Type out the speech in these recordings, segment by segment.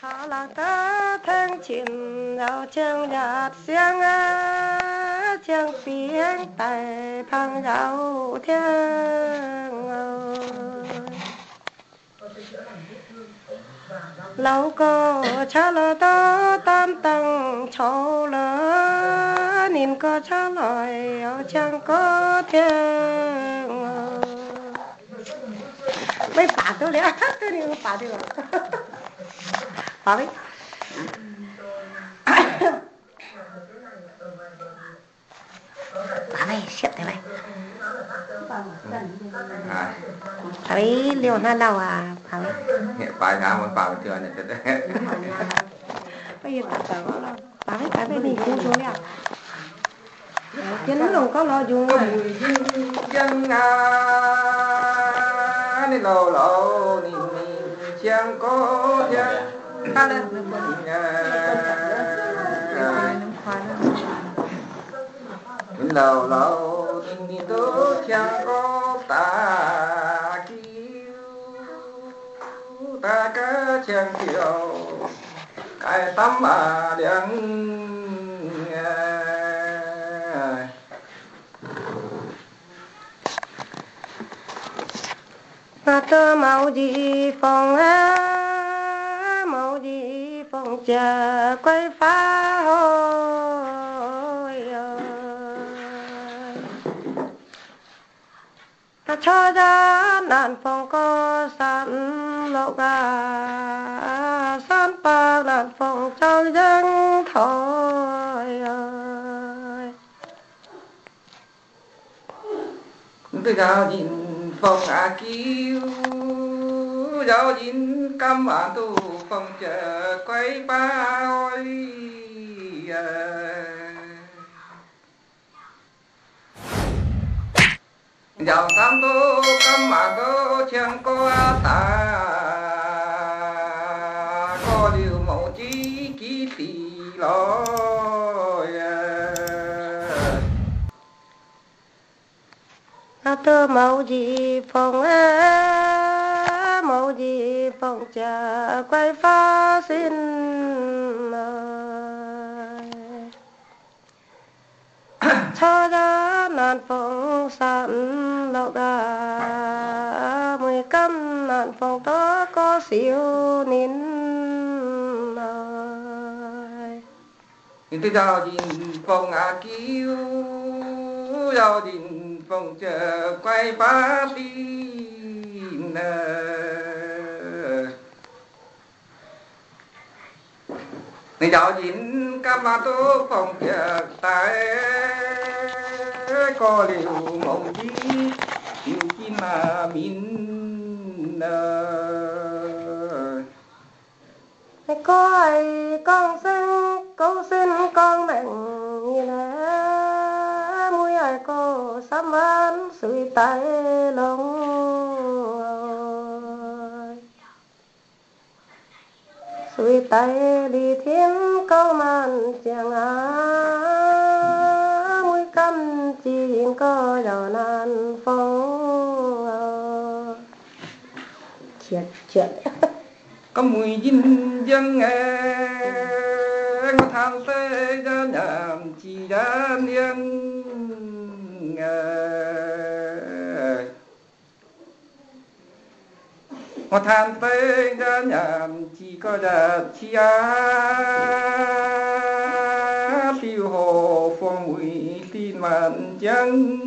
thọ là ta thân chín rau chương nhạt xiang á chương phiến tài phăng rau thiên lâu có cha là ta tam tầng châu là nín có cha lời chẳng có thiên mấy bà tôi đấy tôi đi bà đi rồi bà ấy bà này xếp thế này bà ấy liều na đâu à bà ấy hiện bài nào mà bà chưa nhận được đấy bây giờ bà ấy mình cũng xuống đi à chính luôn có lo dùng có mùi dân đi lâu lâu đi chẳng có dân ta lên lâu lâu đi tôi chẳng có ta kêu ta cứ chẳng chịu cái tấm mà điện ta màu gì phong á màu gì phong chờ quay phá hồi ta cho ra nạn phong có sẵn lộ gà sẵn bạc nạn phong trong dân thôi tôi giao nhìn phong kêu giao nhìn cam tu phong chờ quay ba ôi giao tam tu cam tu chẳng có ta có điều mẫu chí ký tỷ lối tơ màu gì phong á màu gì phong chờ quay phá xin cho ra nạn phong sẵn lộc đà mười cân nạn phong đó có xíu nín tôi giao nhìn phong kêu giao nhìn phong chờ quay phá tin người giao nhìn cam mà tôi phong chờ tại có liều mộng gì điều chi mà min có ai con xin câu xin con mình như thế mũi ai cô sắm ăn suy tay lòng suy tay đi thiên câu màn chẳng á mũi căm chỉ có giàu nan phong chuyện có mùi dinh dân ngó tham tê ra nhàm chỉ ra niên ngó tham tê ra nhàm chỉ có đạt chi phiêu hồ phong mùi tin màn chân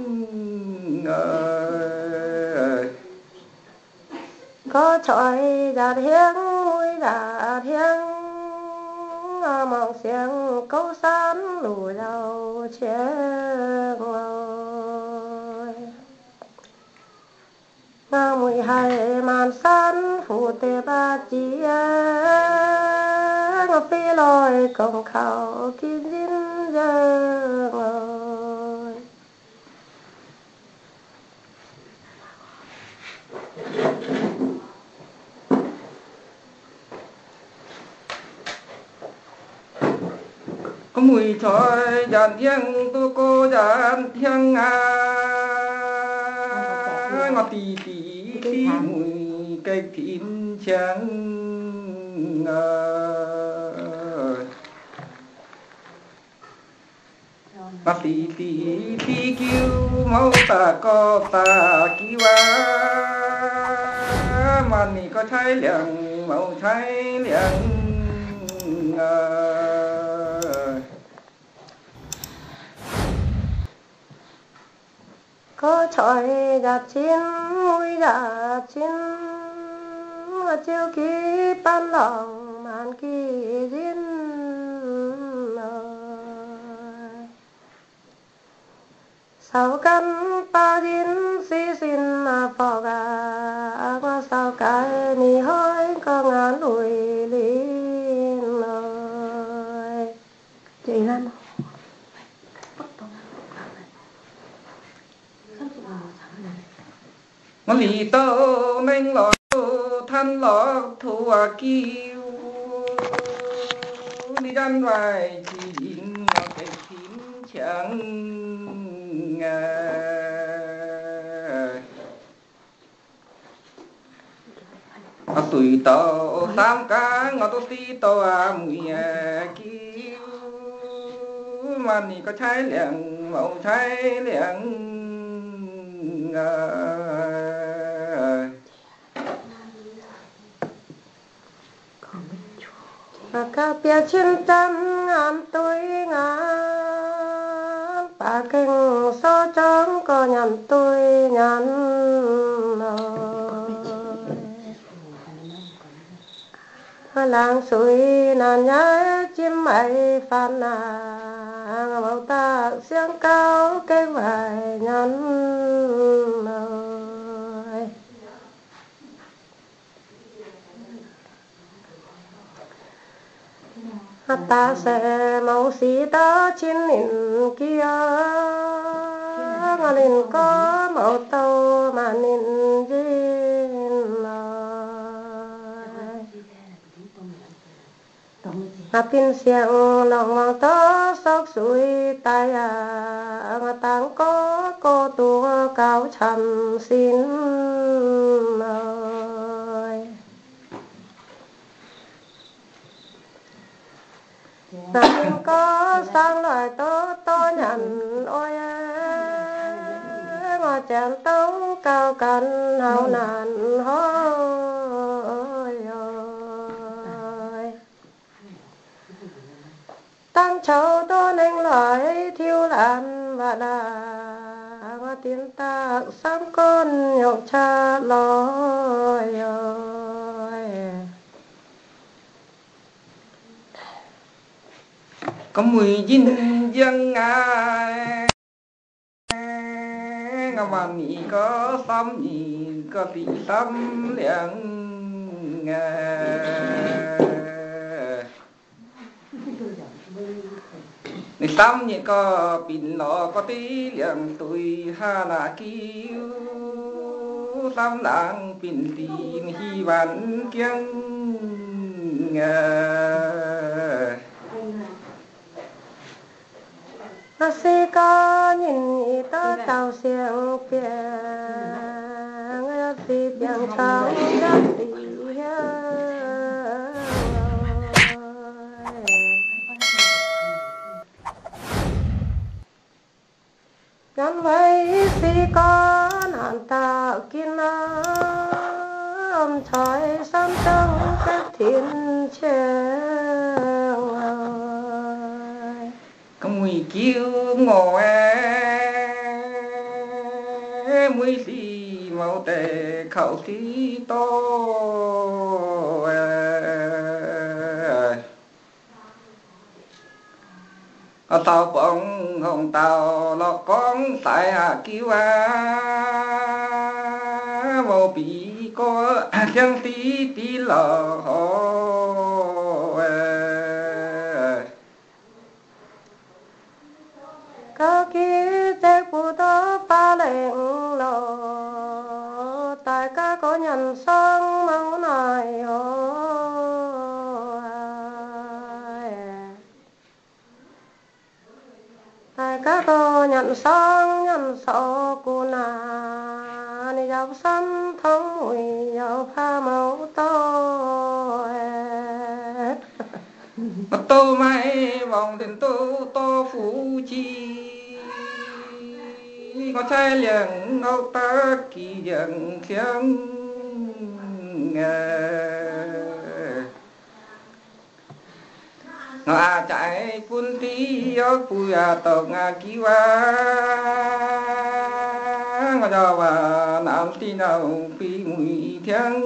có trọi đạt hiếng mũi đạt hiếng mong xiềng câu sán lùi đầu chén ngồi mũi hay màn sán phụ tê ba chi phi lôi công khảo kim dính dơ ngồi có mùi thoi dàn thiêng tu cô dàn thiêng ngọt tì tì tì mùi cây thịt trắng mà tí kêu máu ta có ta kêu mà nì có trái liền màu trái liền có trọi gạt chín mũi gạt chín và chiêu ký ban lòng màn kỳ duyên sau căn ba dín xí xin phò gà qua sau cái ni hơi có ngán lùi lín lời chị ra nó mà lì tơ nên lọ thân lọ thua kiêu đi đan vài chỉ nó cái chín chẳng tuổi tàu tam cá ngõ tôi ti tàu mùi kiêu mà nì có trái liền màu trái liền các bia chín trăm ngàn tuổi ngàn bà kinh so trắng có nhằn tuổi nhằn làng suối nàn nhái chim mây phan nàng màu ta xiang cao cây vải nhắn ta sẽ màu xí ta chín nịn kia mà nịn có màu tàu mà nịn duyên mà pin xiang lòng mong tớ sóc suối tay mà tăng có cô tua cao trầm xin nàng có sang lời tớ nhận ôi mà chàng tấu cao cần hậu nạn hôi tăng châu tôi nên lời thiêu làn và đà mà tiếng ta sám con nhậu cha lôi có mùi dinh dân ngà mà mì có xăm nhì có tí xăm liền nì xăm nhì có pin lọ có tí liền tuổi hà nà kiêu xăm làng pin tin hi văn kiêng si có nhìn tớ tàu xiềng biển si biển tàu đất tỉ gắn với si có nạn tạo kín âm trời sám trăng các thiên trường có mùi kêu ngồi mùi xì màu tè khẩu tí to tàu bóng hồng tàu lọ con tại kêu màu bị có chẳng tí tí lọ có ký tế phụ tớ ba lệnh lộ tại các có nhận sang máu này tại các có nhận sang nhận sổ cụ nà ni dạo xăm thông mùi dạo pha máu to tô mai vòng đến tô phú chi có trai liền ngâu ta kỳ dần khiêng ngà chạy phun tí gió pui tàu ngà kí wa ngà cho và nam tí nào phi mùi thiêng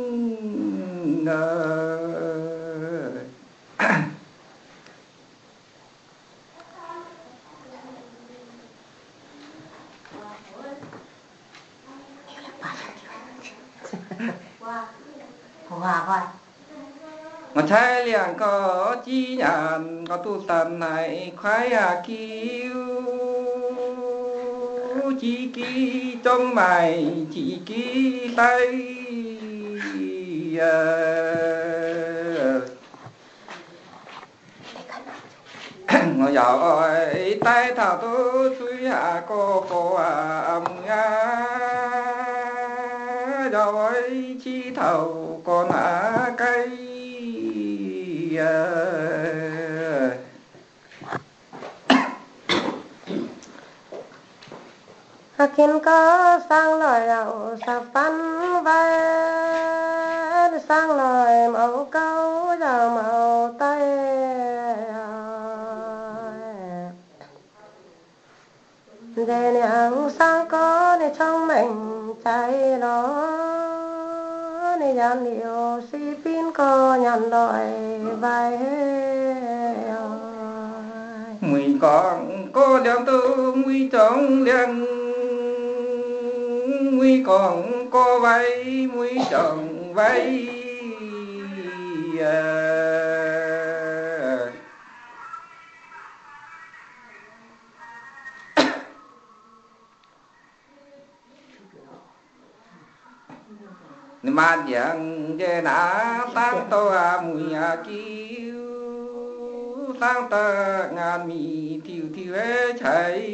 hòa coi mà trái liền có chi nhàn có tu tần này khoái kiêu chi ký trong mày chỉ ký tay ngồi giỏi tay thảo tu suy cô giỏi chi thầu con cây Kinh có sang lời đầu sập văn vai sang lời mẫu câu giờ mẫu tay để nhàng sang có để trong mình chạy đó để dàn điệu si pin có nhàn đòi vai mùi còn có đang tư mùi trong liền mùi còn có vay mùi chồng vay mà dạng về đã tăng to mùi kiêu tăng ta ngàn mì thiêu thiêu cháy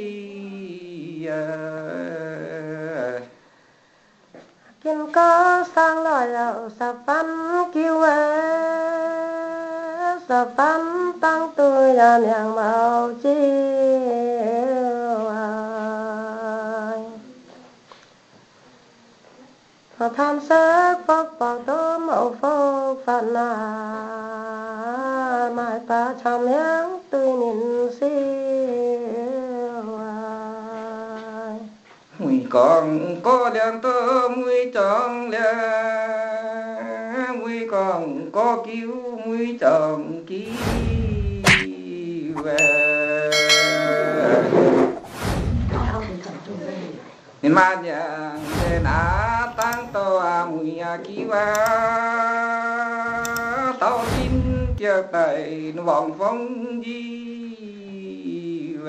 kinh có sang lời đầu sập văn kêu sập văn tăng tôi là nhàng màu chiều tham sắc phước bảo tố mẫu phước phận mãi ta chăm nhang tươi nhìn siêu mùi còn có đèn tơ mùi tròn lè mùi còn có cứu mùi tròn ký về nên mà nhà nên tăng to mùi ký wa tao tin chưa tay nó vòng phong gì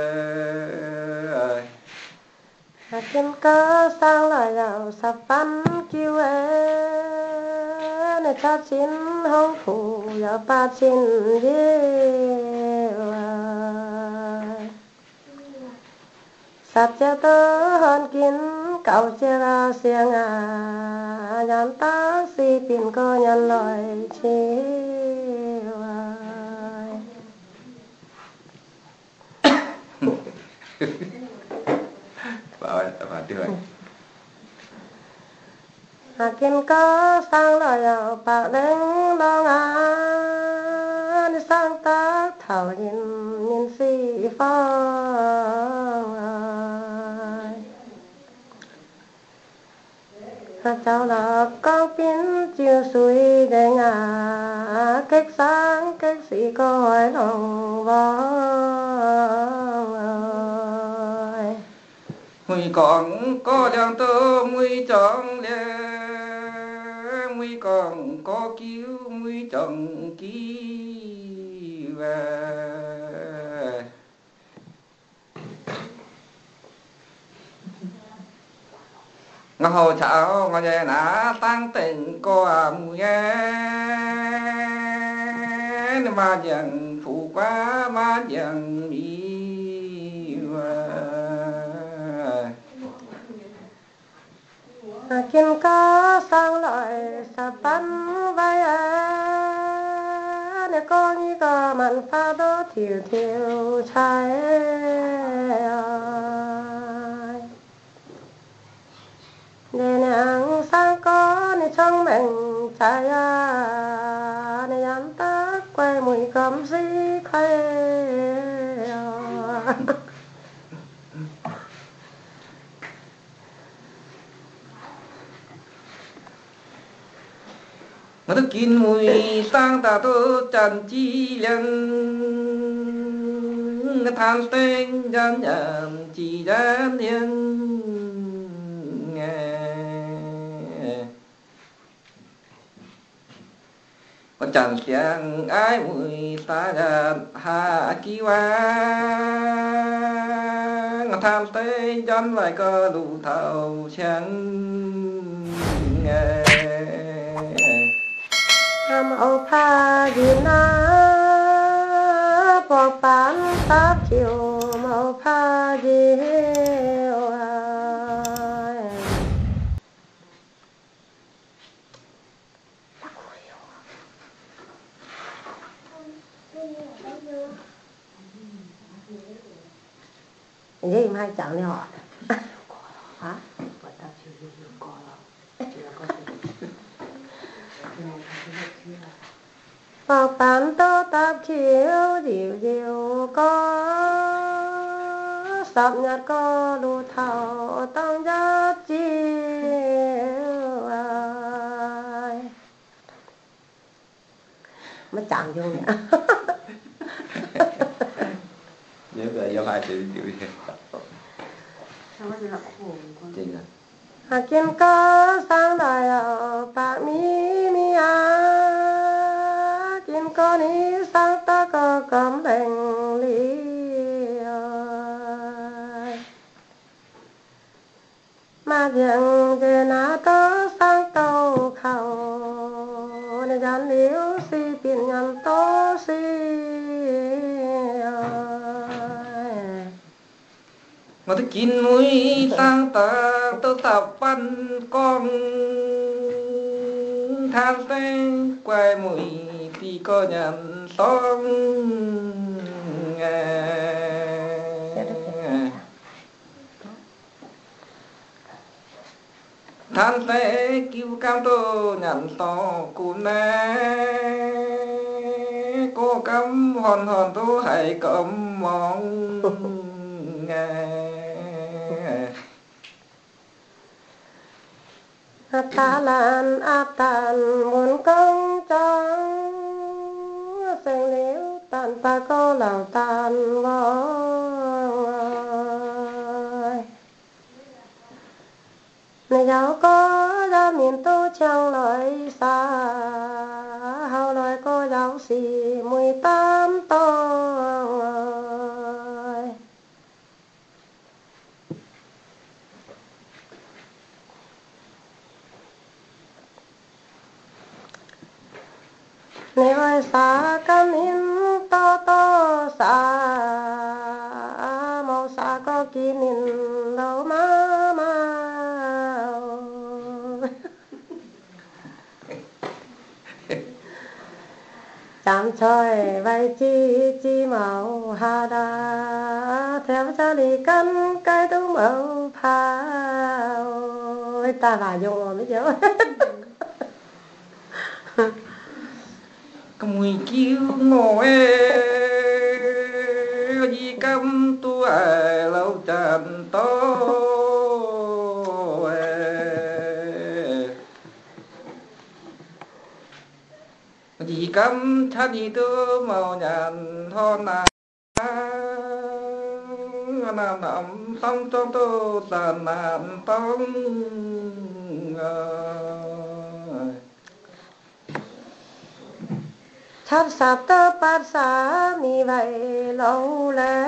về kinh cơ sang lời đầu sập văn kêu để cha chín hông phủ giờ ba chín yêu sập cha tớ hơn kín cậu chia ra xiềng nhắn ta si pin cơ nhân lời chiều bảo tuyệt kinh có sang lời đầu bạc đánh đong đi sang ta thảo nhìn si phong cháu là con pin chiều suy để ngả cách sáng cách sĩ có hỏi lòng vong mùi còn có đèn tơ mùi tròn lè mùi còn có cứu mùi tròn ký về ngõ hồ chảo ngõ nhà nã tăng tình có mùi mà dần phụ quá mà dần đi kinh có sang lời sập văn vai nè con như có mặn pha đó thiểu thiểu trái nè nàng sang có nè trong mình trái nè nhắn ta quay mùi cầm gì khay mà thức kín mùi sang ta tô chẳng chi lần than tên dân nhận chỉ đến thiên có chẳng chẳng ai mùi xa gần hạ ký hoa than tên dân lại có đủ thầu chẳng ô pha gì na bỏ bán táp chiều màu pha gì gì mà hai chẳng đi hỏi hả bọc bán tô tạp chiếu dịu dịu có sập nhạt có đủ thảo tăng giá chiếu ai mà chẳng vô nhỉ nhớ về do hai chữ chịu gì chính à kim có sang đời ở bạc mi mi kim có ní sang ta có cấm bệnh lý mà việc về na tớ sang tàu khẩu để dàn liễu si tiền nhằm tố si mà thức kín mũi sang ta tớ tập văn con than tên quay mũi thì có nhận xong than tế cứu cam tô nhận to cú nè cô cắm hòn hòn tô hãy cắm mong ta lan áp tàn muốn công trong sinh liễu tàn ta có lào tàn ngồi này giáo có ra miền tô chẳng lời xa hầu lời có giáo sĩ 18 tuổi nếu ai xa cam in to to xa màu xa có kim in đâu mà chạm trời vai chi màu hà đà theo cha đi cắn cái tú màu phao ta là dùng rồi mới chịu có mùi kêu ngồi gì cắm tu lâu tràn to gì cắm cha đi tư màu nhàn thon nà nằm xong trong tô sàn nàn tông chắp sạp tơ bát xá mi vậy lâu lẽ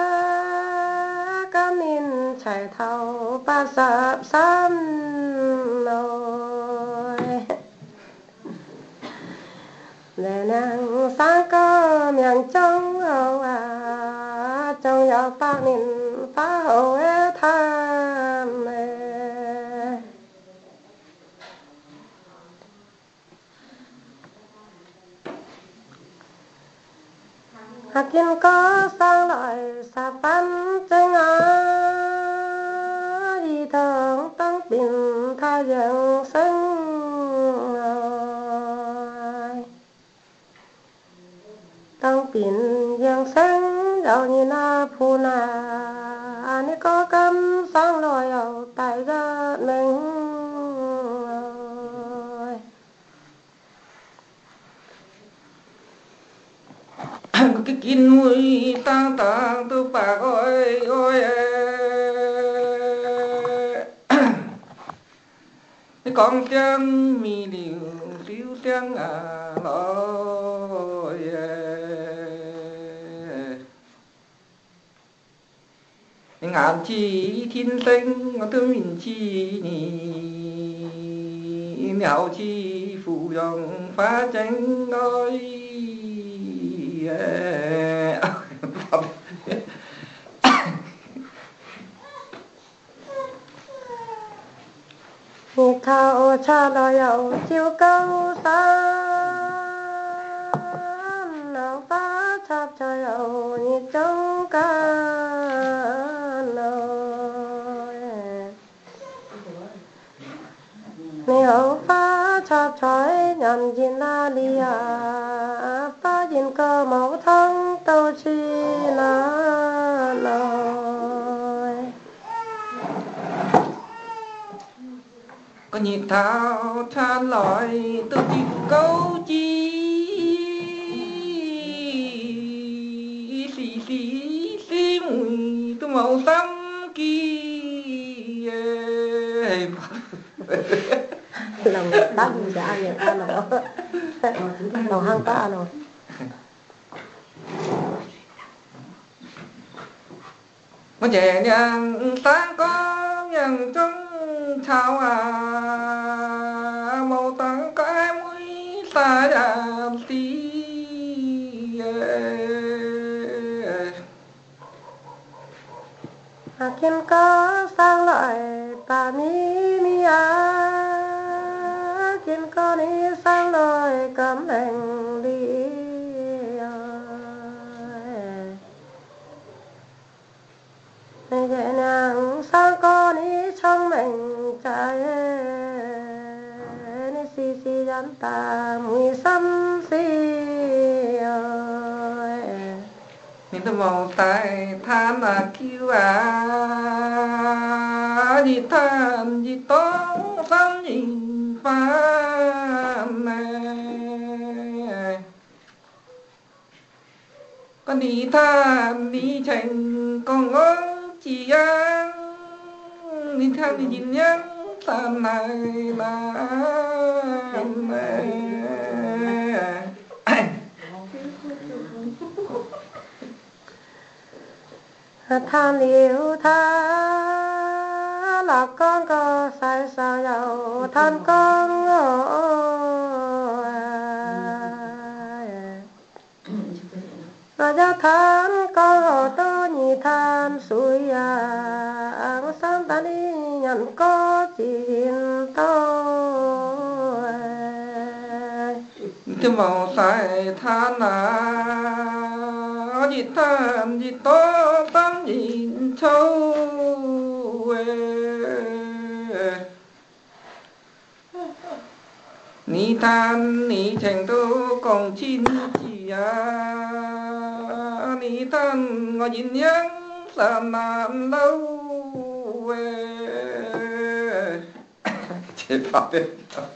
cam in chạy thâu bát sạp xám nồi để nàng sáng có miệng trong hậu trong gió bác nín phá hậu tham กินก็สร้างลอยสาปันเจงดีทองต้องปิ่นท่ายังซึ่งต้องปิ่นยังซึ่งเรานี่นาผู้นาอันนี้ก็กำสร้างลอยเอาไตก็หนึ่ง cái kín mũi tang tang tu bạc ôi ôi cái con tiếng mi liu liu tiếng lối ngàn chi thiên sinh ngàn thương mình chi nhỉ nhau chi phụ dòng phá tranh ôi Nhị thao cha đò dầu chiều câu tan nàng phá chạp cho dầu nhị trong ca nồi nhị hậu phá chạp chói nhằm nhìn la đi phá nhìn cơ mẫu thông tâu chi na nồi có nhịp thao than lòi từ chim câu chi xì mùi từ màu xám kia lòng tắt sẽ ăn những ăn nó lòng hăng ta rồi mà nhẹ nhàng sáng có nhàng trong chào màu tặng cái mũi xa giảm tí Kim có sang lại bà mi mi Kim có đi sang lời cấm lệnh đi nhẹ nhàng sang con đi trong mình trái ni xì xì dán ta mùi xăm xì nhìn tôi màu tay than là kêu gì than gì tố xăm nhìn phan này con đi than đi tranh con ngó chỉ ăn đi than đi nhìn nhắn than này là than yêu tha là con có sai sao giàu than con ra than có to nhị than suy ang sáng ta đi nhận có chỉ tôi cái màu sai than là gì than gì to tâm nhìn châu ni than ni thành tu còn chín chỉ ni than ngồi nhìn nhang làm nàn lâu chế pháp đấy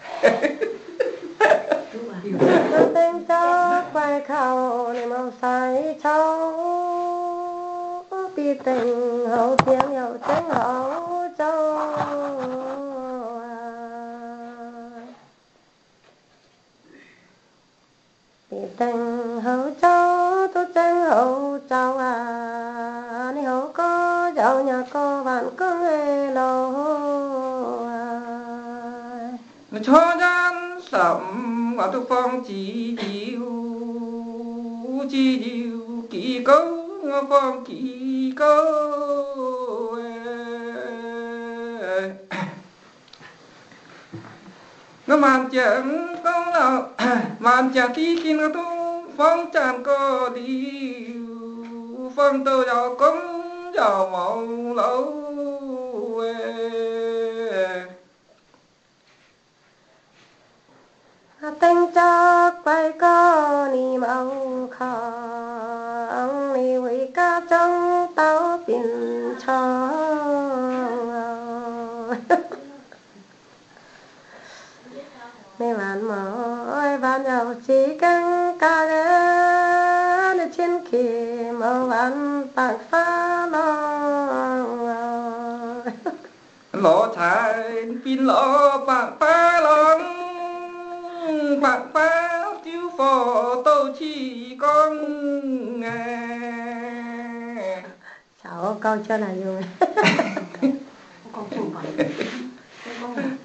tên cho quay khảo để màu say châu bi tình hậu tiếng hậu tiếng hậu châu bi tình hậu châu tôi tiếng hậu châu ni hậu có giàu nhà có bạn có nghe lâu cho gian sẩm ở tu phong chỉ diệu kỳ câu ngõ phong kỳ câu nó màn chẳng con nào màn chẳng tí khi nó tu phong tràn có đi phong tơ giàu cống giàu màu lâu tình cho quay có ni màu khang ni với cá trong tao bin cho mấy bạn mỗi bạn giàu chỉ căng ca ghé trên kia màu bạn bạc phá lo lọ thải pin lọ bạc phá lòng bạc phá tiêu phò tô chi con nghe cháu câu cho là dùng con không phải con không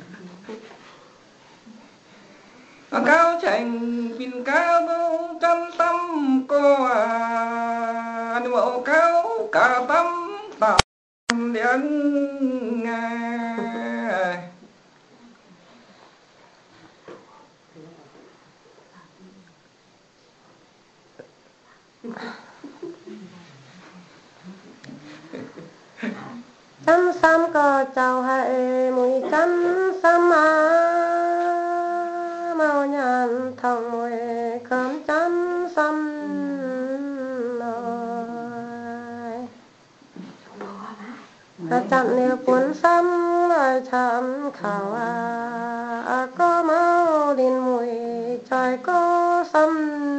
cao chành pin cao trăm tâm cô anh bộ cao cả tâm tạm đến nghe chăm xăm có cháu hay mùi chăm xăm màu nhàn thòng mùi cơm chăm xăm chặn liều cuốn xăm lời chạm khảo có máu đình mùi trời có xăm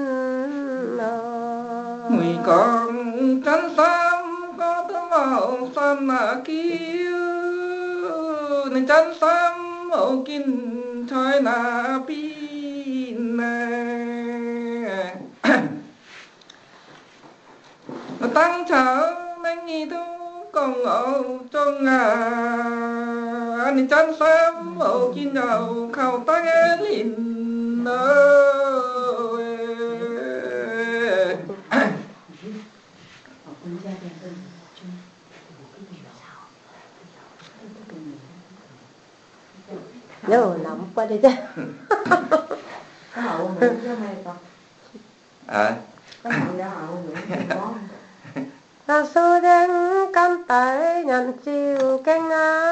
mùi con chăn xăm có tấm màu xăm kêu nên chăn xăm màu kín trời là pin nó tăng trở nên nghi thu còn ở trong anh chăn xăm màu kín nhau khâu tay lìn nhớ lắm qua đi chứ có hậu nữa chứ hay con có hậu đã hậu nữa có là sư đến cam tay nhận chiều canh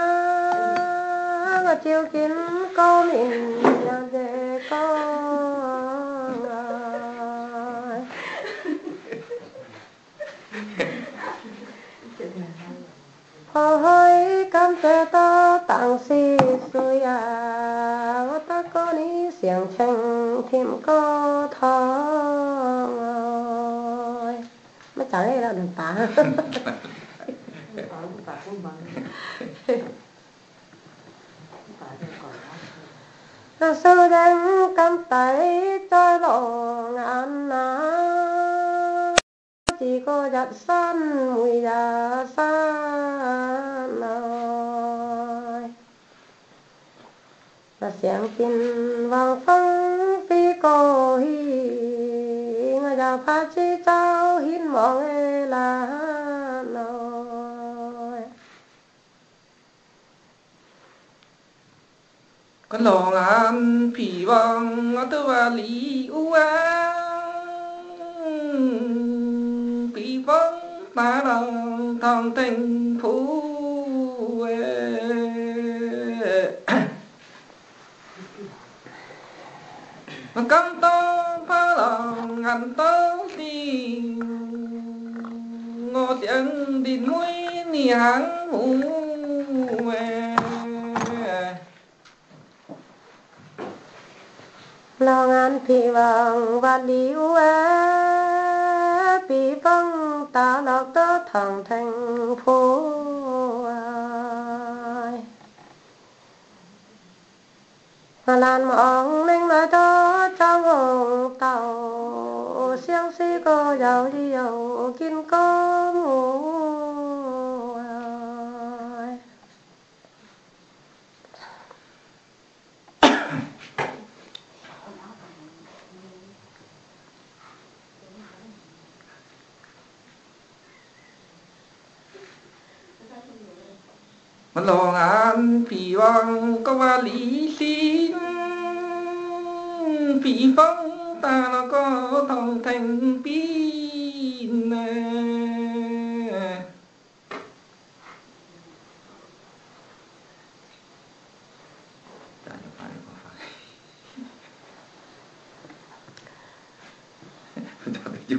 á chiều kín có mình nhà để con hơi cam tê ta tặng si suy ta có ní xiềng tranh thêm có thong mới chẳng là đừng tả là sư đánh cam tay cho lộ ngàn ná chỉ có giặt săn mùi già san là xiềng tin vàng phong phi cô hi người già pha chi cháu hin mong e là con lò ngàn phỉ vàng tư và lý u phỉ vàng ta đang thằng thành phố mà cắm to phá lòng ngàn tớ đi ngô tiếng đi núi nì háng hú lo ngàn phi vàng và liu phi vàng ta lọc tớ thằng thành phố mà làn mong mình nói đó trong hồng tàu xiang xí có giàu đi giàu kín có mù mà lo ngàn phỉ vàng có và lý xin phỉ phong ta nó có thọ chụp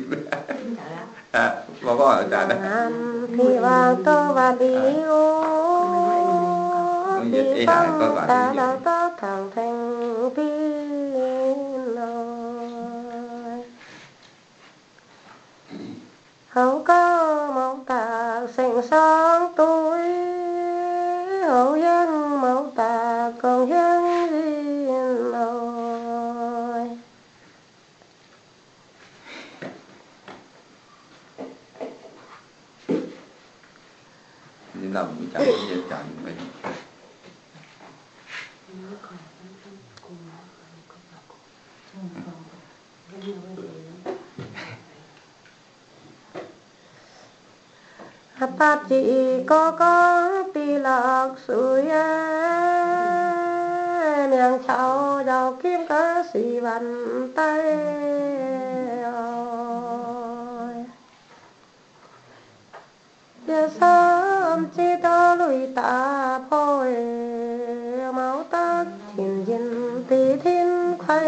mà có ở trả đấy thì vàng tơ và đi ô đi phong ta đã có thằng thành pin rồi không có mong ta sinh sáng tuổi hậu dân mong ta còn dân riêng rồi làm chẳng gì chẳng mình bác chị có tì lạc suy miệng cháu giàu kim có xì bàn tay giờ sớm chỉ có lùi ta phôi máu tắc thiên nhiên tì thiên khuây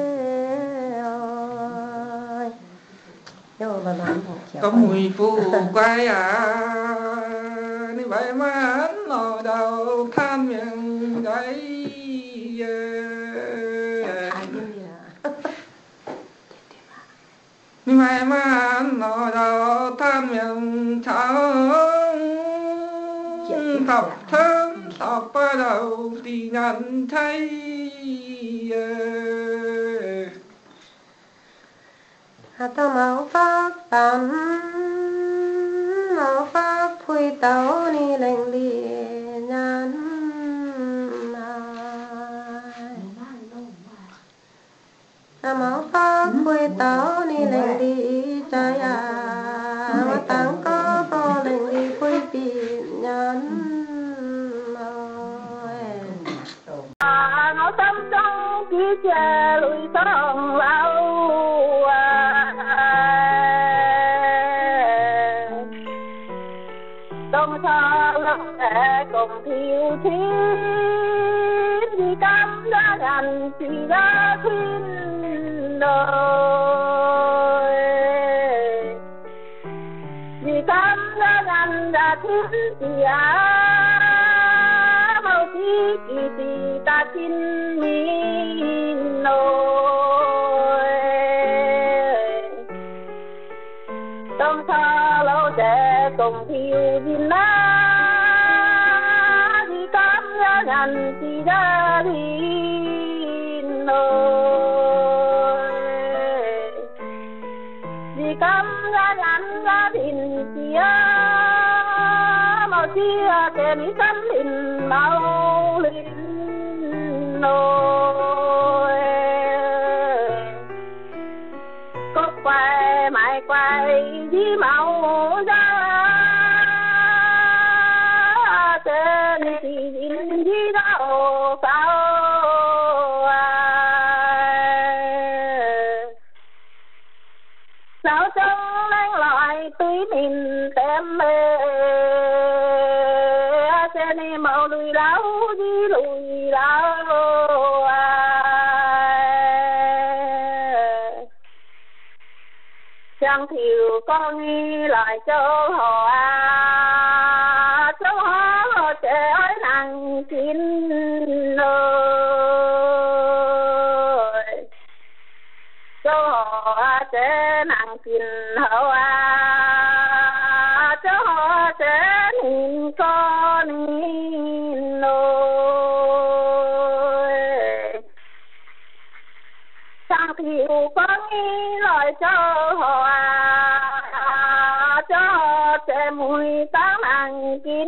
có mùi phu quay ni vậy mà nó đầu tham miệng đấy ni vậy mà nó đầu tham miệng trắng thọc thơm thọc bắt đầu thì nhận thấy tao mau phát tắm mau phát phui tao ni lành lì nhàn tao mau phát phui tao ni lành lì trái mà tăng có lành lì phui bị nhàn nó tâm trong kia che lùi sông lâu đông xa lắm để cùng thiếu thiên đi cắm ra gần chỉ ra thiên đời đi cắm ra gần ra thiên chỉ mau chỉ kỳ ta tin mình nổi đông xa lâu để cùng thiếu thiên đi cắm ra gần chỉ ra thiên nổi đi cắm ra gần ra thiên chỉ mau chỉ để mi tâm thiên mau lên nôi có quay mãi quay đi mau ra tên thì đi đâu sao sao trong đang lại túi mình tem mê tên mau lùi lão đi lùi lão chẳng thiếu con nghĩ lại cho họ trẻ ơi nàng xin ơi cho họ trẻ nàng xin họ cho họ trẻ nhìn con nhìn ơi chẳng thiếu con nghĩ lại cho họ trẻ mùi tám ăn kín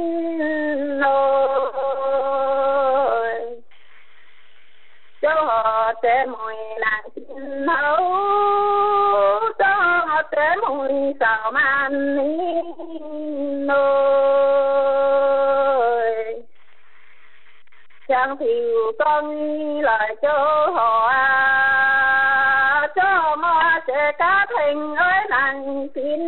nồi cho họ trẻ mùi nàng kín hấu cho họ trẻ mùi sao man nồi chẳng thiếu con lại cho họ cho mà trẻ cá thành ơi nàng kín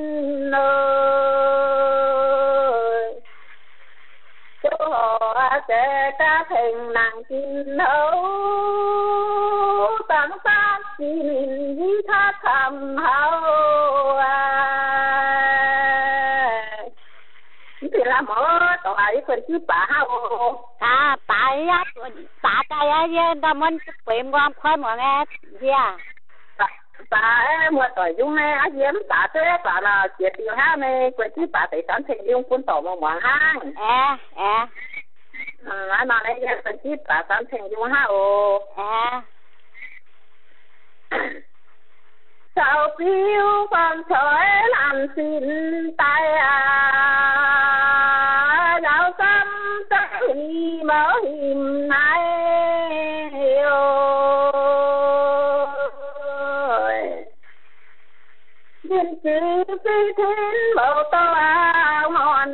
ơi cho họ trẻ cá thành nàng kín hấu tạm sát chỉ mình đi thác thầm hấu là mở tòa ấy phần chứ bà hao tại tại cái đó mình tìm quan khoai mọi nghe gì à bà mua tỏi dung này á diếm bà thế bà là chuyện điều ha này phần chứ bà phải sẵn thành dùng cuốn tỏi mà hang anh nói này phần chứ bà sẵn thành dùng ha sao phiêu con trời làm xin tay giáo tâm tay mở hiểm này nhân chữ phi thiên mẫu tao ngọn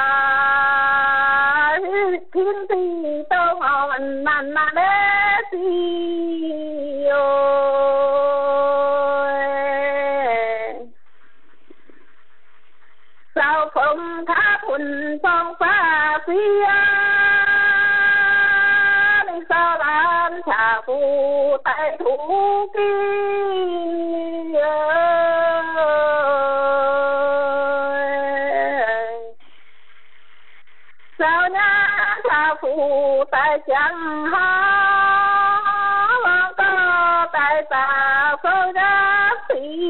thiên thì tao ngọn nàn đế sao không tháp hồn phong pha phía sao lan trả phù tại thủ kia sao nhá trả phù tại chẳng hó có tại ta sao nhá thì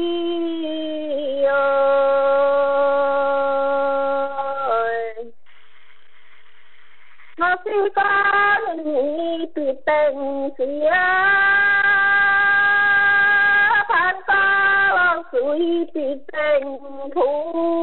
nó chỉ có những tuyệt tình xía phan ta suy tuyệt tình thú